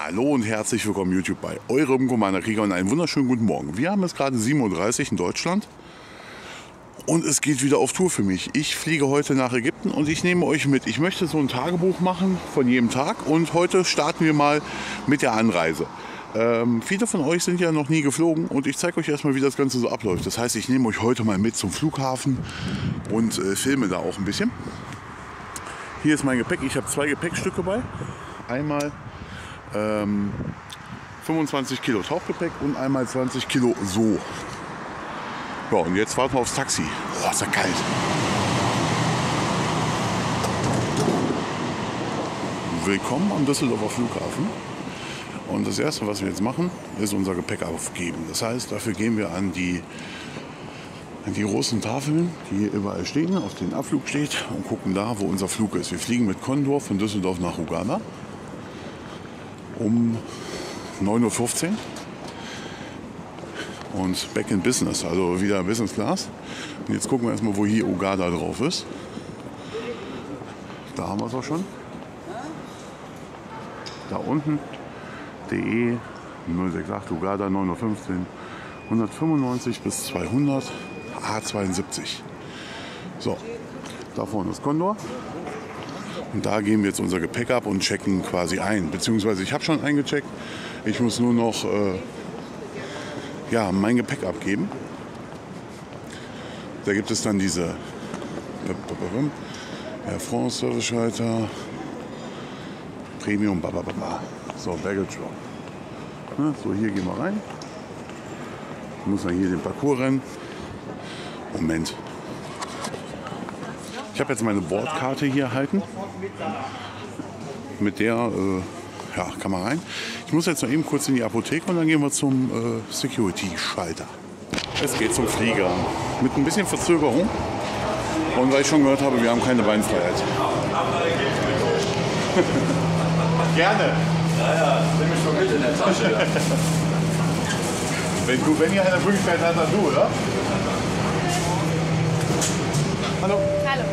Hallo und herzlich willkommen YouTube bei eurem Commander Krieger und einen wunderschönen guten Morgen. Wir haben es gerade 7:30 Uhr in Deutschland und es geht wieder auf Tour für mich. Ich fliege heute nach Ägypten und ich nehme euch mit. Ich möchte so ein Tagebuch machen von jedem Tag und heute starten wir mal mit der Anreise. Viele von euch sind ja noch nie geflogen und ich zeige euch erstmal, wie das Ganze so abläuft. Das heißt, ich nehme euch heute mal mit zum Flughafen und filme da auch ein bisschen. Hier ist mein Gepäck. Ich habe 2 Gepäckstücke bei. Einmal 25 Kilo Tauchgepäck und einmal 20 Kilo so. Ja, und jetzt warten wir aufs Taxi. Boah, ist ja kalt. Willkommen am Düsseldorfer Flughafen. Und das erste, was wir jetzt machen, ist unser Gepäck aufgeben. Das heißt, dafür gehen wir an die großen Tafeln, die hier überall stehen, auf denen Abflug steht, und gucken da, wo unser Flug ist. Wir fliegen mit Condor von Düsseldorf nach Uganda um 9:15 Uhr und back in business, also wieder Business Class. Und jetzt gucken wir erstmal, wo hier Uganda drauf ist. Da haben wir es auch schon. Da unten DE 068 Uganda 9:15 Uhr, 195 bis 200 A72. So, da vorne ist Condor. Und da geben wir jetzt unser Gepäck ab und checken quasi ein. Beziehungsweise ich habe schon eingecheckt. Ich muss nur noch mein Gepäck abgeben. Da gibt es dann diese Air France Service Schalter, Premium, so Baggage Drop. So, hier gehen wir rein. Ich muss dann hier den Parcours rennen. Moment. Ich habe jetzt meine Bordkarte hier erhalten. Mit der kann man rein. Ich muss jetzt noch eben kurz in die Apotheke und dann gehen wir zum Security-Schalter. Es geht zum Flieger. Mit ein bisschen Verzögerung. Und weil ich schon gehört habe, wir haben keine Beinfreiheit. Gerne. Ja, nimm mich schon mit in der Tasche. Ja. Wenn ihr eine Möglichkeit habt, dann du, oder? Hallo. Hallo.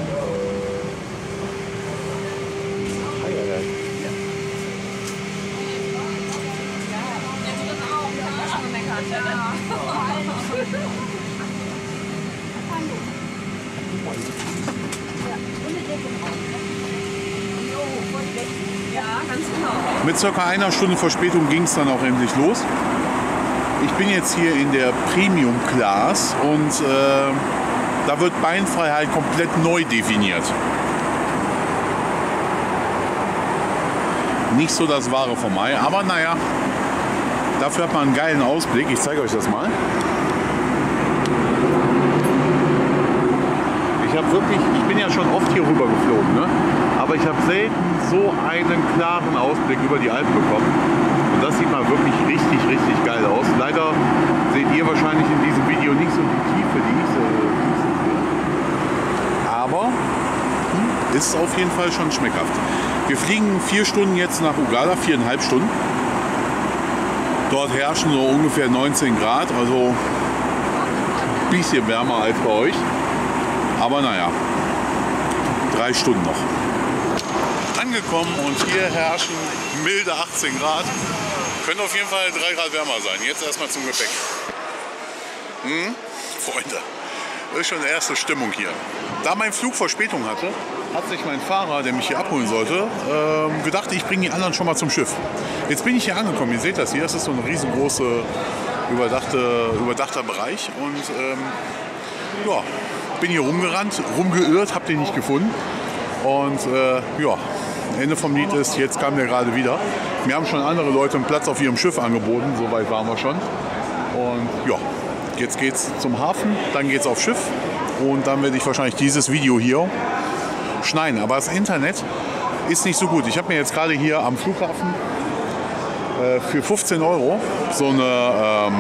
Ja, ganz genau. Mit ca. einer Stunde Verspätung ging es dann auch endlich los. Ich bin jetzt hier in der Premium Class und da wird Beinfreiheit komplett neu definiert. Nicht so das wahre vom Ei, aber naja, dafür hat man einen geilen Ausblick. Ich zeige euch das mal. Ich bin ja schon oft hier rüber geflogen, ne? Aber ich habe selten so einen klaren Ausblick über die Alpen bekommen. Und das sieht mal wirklich richtig, richtig geil aus. Leider seht ihr wahrscheinlich in diesem Video nicht so die Tiefe, die ich sehe. Aber ist auf jeden Fall schon schmeckhaft. Wir fliegen 4 Stunden jetzt nach Uganda, 4,5 Stunden. Dort herrschen so ungefähr 19 Grad, also ein bisschen wärmer als bei euch. Aber naja, 3 Stunden noch. Angekommen und hier herrschen milde 18 Grad. Könnte auf jeden Fall 3 Grad wärmer sein. Jetzt erstmal zum Gepäck. Freunde, das ist schon die erste Stimmung hier. Da mein Flug Verspätung hatte, hat sich mein Fahrer, der mich hier abholen sollte, gedacht, ich bringe die anderen schon mal zum Schiff. Jetzt bin ich hier angekommen. Ihr seht das hier. Das ist so ein riesengroßer überdachter Bereich. Und bin hier rumgerannt, rumgeirrt, hab den nicht gefunden. Und Ende vom Lied ist, jetzt kam der gerade wieder. Mir haben schon andere Leute einen Platz auf ihrem Schiff angeboten, so weit waren wir schon. Und jetzt geht's zum Hafen, dann geht's aufs Schiff und dann werde ich wahrscheinlich dieses Video hier schneiden. Aber das Internet ist nicht so gut. Ich habe mir jetzt gerade hier am Flughafen für 15 € so eine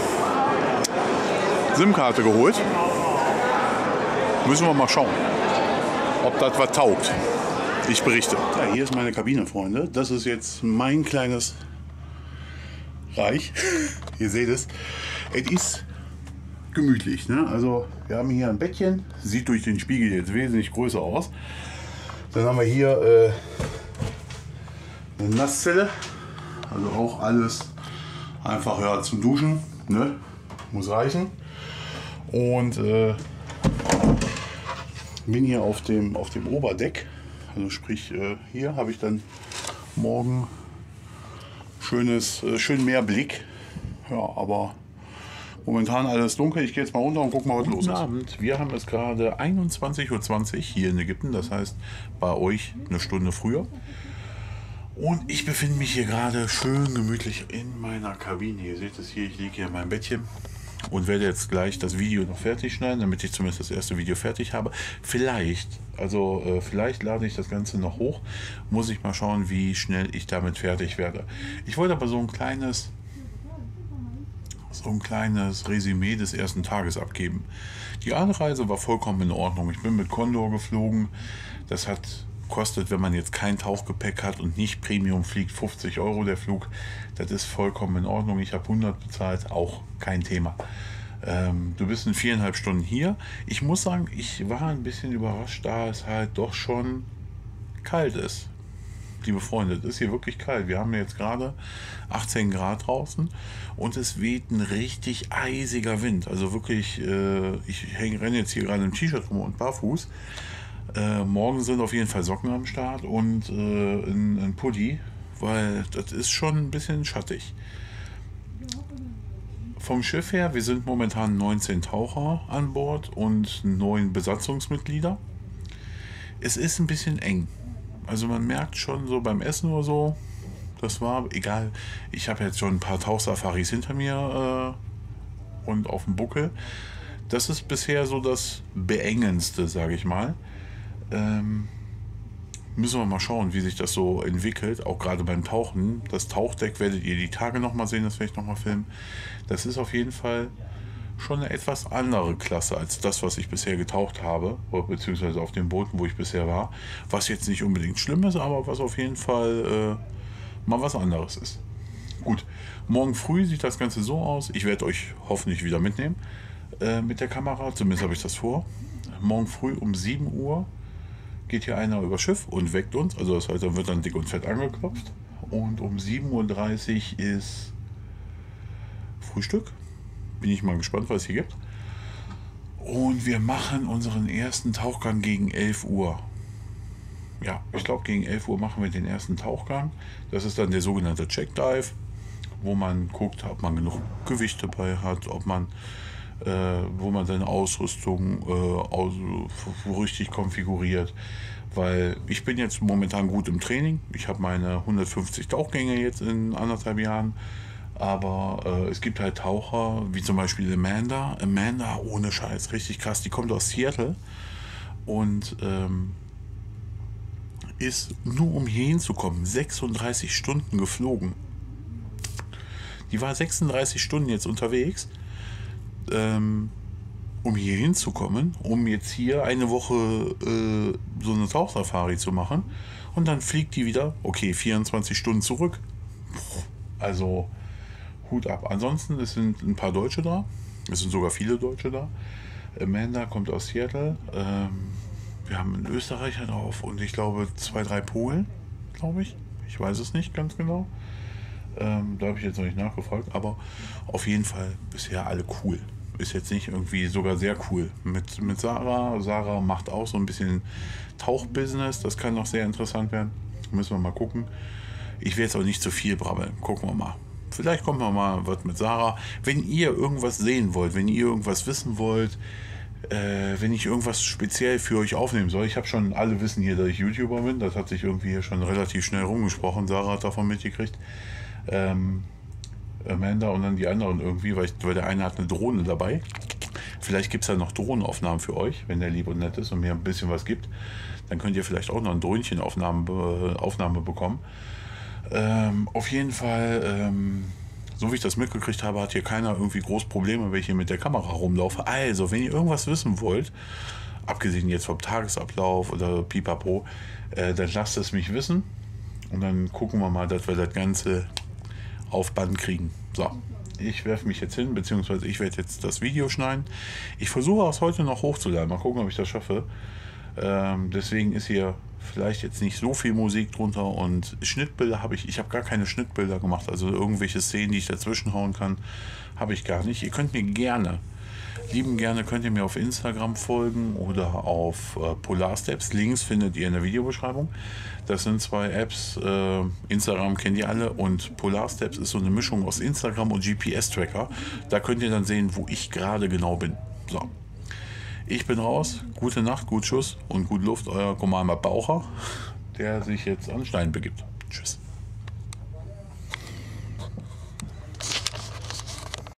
SIM-Karte geholt. Müssen wir mal schauen, ob das was taugt. Ich berichte. Ja, hier ist meine Kabine, Freunde. Das ist jetzt mein kleines Reich. Ihr seht es. Es ist gemütlich, ne? Also wir haben hier ein Bettchen. Sieht durch den Spiegel jetzt wesentlich größer aus. Dann haben wir hier eine Nasszelle. Also auch alles einfach ja, zum Duschen, ne? Muss reichen. Und bin hier auf dem Oberdeck. Also sprich, hier habe ich dann morgen schön Meerblick. Ja, aber momentan alles dunkel. Ich gehe jetzt mal runter und gucke mal, was los ist. Guten Abend. Wir haben es gerade 21:20 Uhr hier in Ägypten. Das heißt, bei euch eine Stunde früher. Und ich befinde mich hier gerade schön gemütlich in meiner Kabine. Ihr seht es hier, ich liege hier in meinem Bettchen und werde jetzt gleich das Video noch fertig schneiden, damit ich zumindest das erste Video fertig habe. Vielleicht lade ich das Ganze noch hoch. Muss ich mal schauen, wie schnell ich damit fertig werde. Ich wollte aber so ein kleines Resümee des ersten Tages abgeben. Die Anreise war vollkommen in Ordnung. Ich bin mit Condor geflogen. Das kostet, wenn man jetzt kein Tauchgepäck hat und nicht Premium fliegt, 50 € der Flug. Das ist vollkommen in Ordnung. Ich habe 100 bezahlt, auch kein Thema. Du bist in 4,5 Stunden hier. Ich muss sagen, ich war ein bisschen überrascht, da es halt doch schon kalt ist. Liebe Freunde, es ist hier wirklich kalt. Wir haben jetzt gerade 18 Grad draußen und es weht ein richtig eisiger Wind. Also wirklich, ich renne jetzt hier gerade im T-Shirt rum und barfuß. Morgen sind auf jeden Fall Socken am Start und ein Pulli, weil das ist schon ein bisschen schattig. Vom Schiff her, wir sind momentan 19 Taucher an Bord und 9 Besatzungsmitglieder. Es ist ein bisschen eng. Also man merkt schon so beim Essen oder so, das war egal. Ich habe jetzt schon ein paar Tauchsafaris hinter mir und auf dem Buckel. Das ist bisher so das Beengendste, sage ich mal. Müssen wir mal schauen, wie sich das so entwickelt, auch gerade beim Tauchen. Das Tauchdeck werdet ihr die Tage nochmal sehen, das werde ich nochmal filmen. Das ist auf jeden Fall schon eine etwas andere Klasse als das, was ich bisher getaucht habe, beziehungsweise auf den Booten, wo ich bisher war. Was jetzt nicht unbedingt schlimm ist, aber was auf jeden Fall mal was anderes ist. Gut, morgen früh sieht das Ganze so aus. Ich werde euch hoffentlich wieder mitnehmen mit der Kamera, zumindest habe ich das vor. Morgen früh um 7 Uhr geht hier einer übers Schiff und weckt uns. Also das heißt, da wird dann dick und fett angeklopft. Und um 7:30 Uhr ist Frühstück. Bin ich mal gespannt, was es hier gibt. Und wir machen unseren ersten Tauchgang gegen 11 Uhr. Ja, ich glaube, gegen 11 Uhr machen wir den ersten Tauchgang. Das ist dann der sogenannte Check-Dive, wo man guckt, ob man genug Gewicht dabei hat, ob man wo man seine Ausrüstung richtig konfiguriert, weil ich bin jetzt momentan gut im Training. Ich habe meine 150 Tauchgänge jetzt in 1,5 Jahren, aber es gibt halt Taucher, wie zum Beispiel Amanda, ohne Scheiß, richtig krass, die kommt aus Seattle und ist nur um hier hinzukommen 36 Stunden geflogen. Die war 36 Stunden jetzt unterwegs, um hier hinzukommen, um jetzt hier eine Woche so eine Tauchsafari zu machen und dann fliegt die wieder, okay, 24 Stunden zurück. Also Hut ab. Ansonsten, es sind ein paar Deutsche da, es sind sogar viele Deutsche da. Amanda kommt aus Seattle, wir haben einen Österreicher drauf und ich glaube 2, 3 Polen, glaube ich. Ich weiß es nicht ganz genau. Da habe ich jetzt noch nicht nachgefragt, aber auf jeden Fall bisher alle cool. Ist jetzt nicht irgendwie sogar sehr cool. Mit Sarah. Sarah macht auch so ein bisschen Tauchbusiness. Das kann noch sehr interessant werden. Müssen wir mal gucken. Ich werde jetzt auch nicht zu viel brabbeln. Gucken wir mal. Vielleicht kommt mal was mit Sarah. Wenn ihr irgendwas sehen wollt, wenn ihr irgendwas wissen wollt, wenn ich irgendwas speziell für euch aufnehmen soll. Ich habe schon, alle wissen hier, dass ich YouTuber bin. Das hat sich irgendwie hier schon relativ schnell rumgesprochen. Sarah hat davon mitgekriegt. Amanda und dann die anderen irgendwie, weil der eine hat eine Drohne dabei. Vielleicht gibt es ja noch Drohnenaufnahmen für euch, wenn der lieb und nett ist und mir ein bisschen was gibt. Dann könnt ihr vielleicht auch noch eine Drohnchenaufnahme bekommen. Auf jeden Fall, so wie ich das mitgekriegt habe, hat hier keiner irgendwie groß Probleme, wenn ich hier mit der Kamera rumlaufe. Also, wenn ihr irgendwas wissen wollt, abgesehen jetzt vom Tagesablauf oder pipapo, dann lasst es mich wissen. Und dann gucken wir mal, dass wir das Ganze auf Band kriegen. So, ich werfe mich jetzt hin, beziehungsweise ich werde jetzt das Video schneiden. Ich versuche es heute noch hochzuladen. Mal gucken, ob ich das schaffe. Deswegen ist hier Vielleicht jetzt nicht so viel Musik drunter und Schnittbilder habe ich habe gar keine Schnittbilder gemacht, also irgendwelche Szenen, die ich dazwischen hauen kann, habe ich gar nicht. Ihr könnt mir gerne, lieben gerne, könnt ihr mir auf Instagram folgen oder auf Polarsteps. Links findet ihr in der Videobeschreibung. Das sind 2 Apps. Instagram kennt ihr alle und Polarsteps ist so eine Mischung aus Instagram und GPS-Tracker. Da könnt ihr dann sehen, wo ich gerade genau bin. So. Ich bin raus. Gute Nacht, gut Schuss und gut Luft. Euer Commander Baucher, der sich jetzt an Stein begibt. Tschüss.